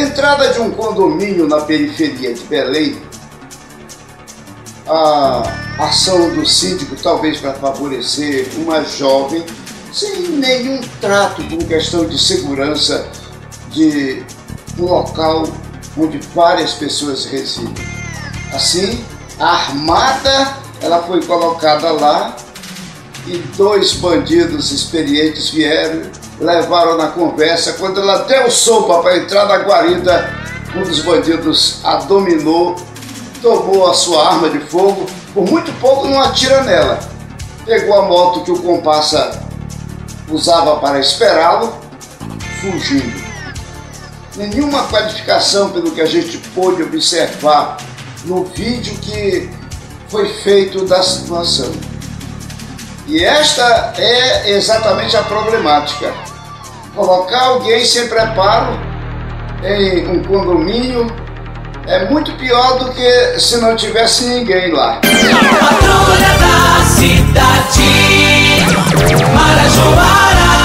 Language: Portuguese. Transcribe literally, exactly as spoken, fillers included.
entrada de um condomínio na periferia de Belém, a ação do síndico, talvez para favorecer uma jovem sem nenhum trato com questão de segurança de um local onde várias pessoas residem. Assim, armada, ela foi colocada lá e dois bandidos experientes vieram, levaram na conversa. Quando ela deu sopa para entrar na guarida, um dos bandidos a dominou, tomou a sua arma de fogo, por muito pouco não atira nela. Pegou a moto que o comparsa usava para esperá-lo, fugindo. Nenhuma qualificação pelo que a gente pôde observar no vídeo que foi feito da situação. E esta é exatamente a problemática. Colocar alguém sem preparo em um condomínio é muito pior do que se não tivesse ninguém lá. Patrulha da cidade, Marajoara.